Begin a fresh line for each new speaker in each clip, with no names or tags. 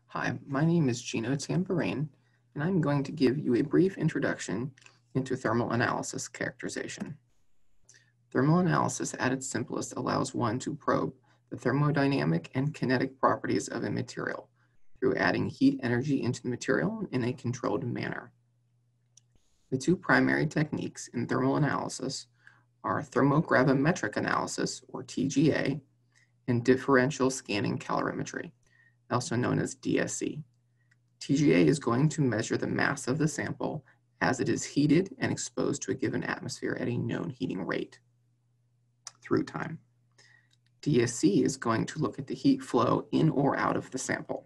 Hi, my name is Gino Tambourine, and I'm going to give you a brief introduction into thermal analysis characterization. Thermal analysis at its simplest allows one to probe the thermodynamic and kinetic properties of a material through adding heat energy into the material in a controlled manner. The two primary techniques in thermal analysis are Thermogravimetric Analysis, or TGA, and Differential Scanning Calorimetry, also known as DSC. TGA is going to measure the mass of the sample as it is heated and exposed to a given atmosphere at a known heating rate through time. DSC is going to look at the heat flow in or out of the sample.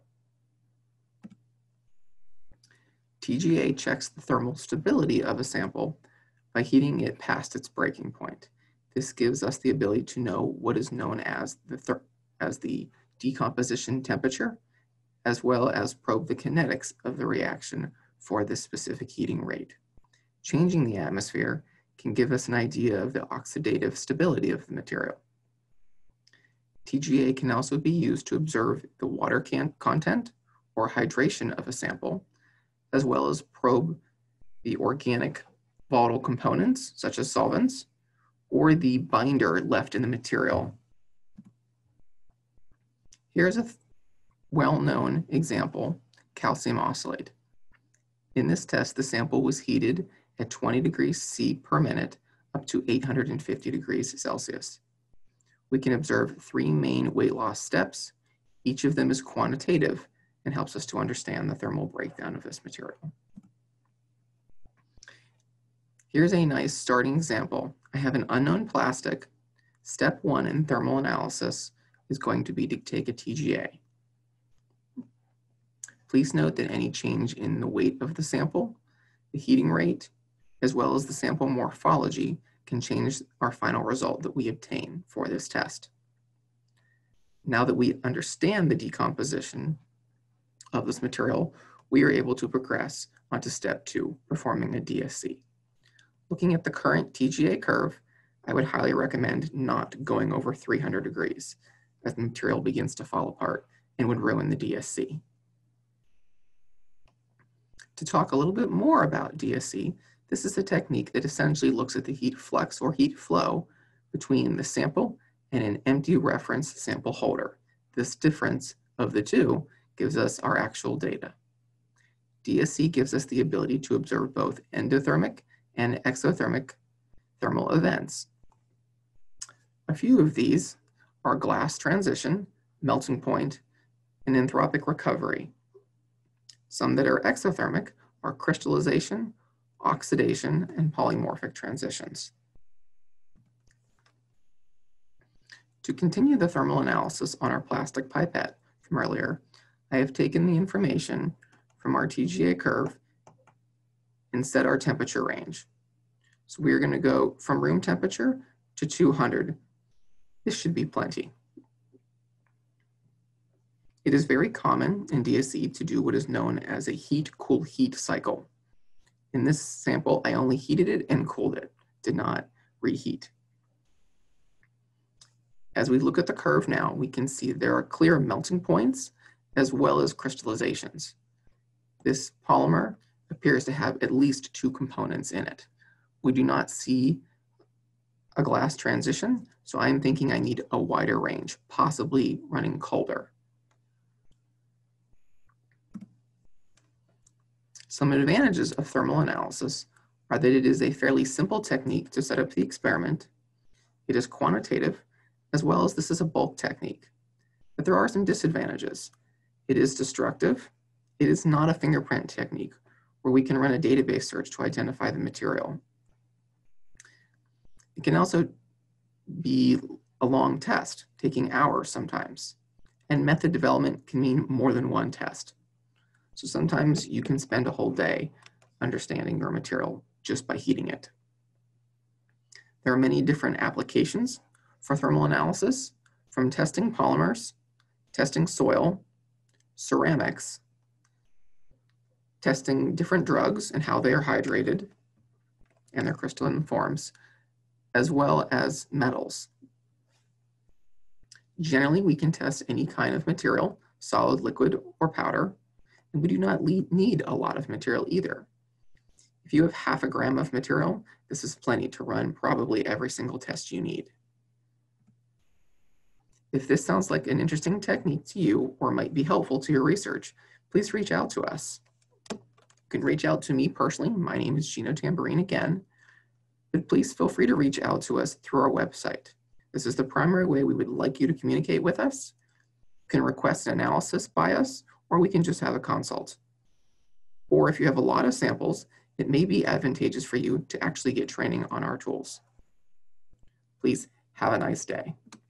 TGA checks the thermal stability of a sample by heating it past its breaking point. This gives us the ability to know what is known as the decomposition temperature, as well as probe the kinetics of the reaction for this specific heating rate. Changing the atmosphere can give us an idea of the oxidative stability of the material. TGA can also be used to observe the water content or hydration of a sample, as well as probe the organic volatile components, such as solvents, or the binder left in the material. Here's a well-known example, calcium oxalate. In this test, the sample was heated at 20 degrees C per minute up to 850 degrees Celsius. We can observe three main weight loss steps. Each of them is quantitative and helps us to understand the thermal breakdown of this material. Here's a nice starting example. I have an unknown plastic. Step one in thermal analysis is going to be to take a TGA. Please note that any change in the weight of the sample, the heating rate, as well as the sample morphology can change our final result that we obtain for this test. Now that we understand the decomposition of this material, we are able to progress onto step two, performing a DSC. Looking at the current TGA curve, I would highly recommend not going over 300 degrees as the material begins to fall apart and would ruin the DSC. To talk a little bit more about DSC, this is a technique that essentially looks at the heat flux or heat flow between the sample and an empty reference sample holder. This difference of the two gives us our actual data. DSC gives us the ability to observe both endothermic and exothermic thermal events. A few of these are glass transition, melting point, and anthropic recovery. Some that are exothermic are crystallization, oxidation, and polymorphic transitions. To continue the thermal analysis on our plastic pipette from earlier, I have taken the information from our TGA curve and set our temperature range. So we are going to go from room temperature to 200. This should be plenty. It is very common in DSC to do what is known as a heat-cool-heat cycle. In this sample, I only heated it and cooled it, did not reheat. As we look at the curve now, we can see there are clear melting points as well as crystallizations. This polymer appears to have at least two components in it. We do not see a glass transition, so I'm thinking I need a wider range, possibly running colder. Some advantages of thermal analysis are that it is a fairly simple technique to set up the experiment. It is quantitative, as well as this is a bulk technique. But there are some disadvantages. It is destructive. It is not a fingerprint technique where we can run a database search to identify the material. It can also be a long test, taking hours sometimes. And method development can mean more than one test. So sometimes you can spend a whole day understanding your material just by heating it. There are many different applications for thermal analysis, from testing polymers, testing soil, ceramics, testing different drugs and how they are hydrated and their crystalline forms, as well as metals. Generally, we can test any kind of material, solid, liquid, or powder, and we do not need a lot of material either. If you have half a gram of material, this is plenty to run probably every single test you need. If this sounds like an interesting technique to you or might be helpful to your research, please reach out to us. You can reach out to me personally. My name is Gino Tamburine again, but please feel free to reach out to us through our website. This is the primary way we would like you to communicate with us. You can request an analysis by us, or we can just have a consult. Or if you have a lot of samples, it may be advantageous for you to actually get training on our tools. Please have a nice day.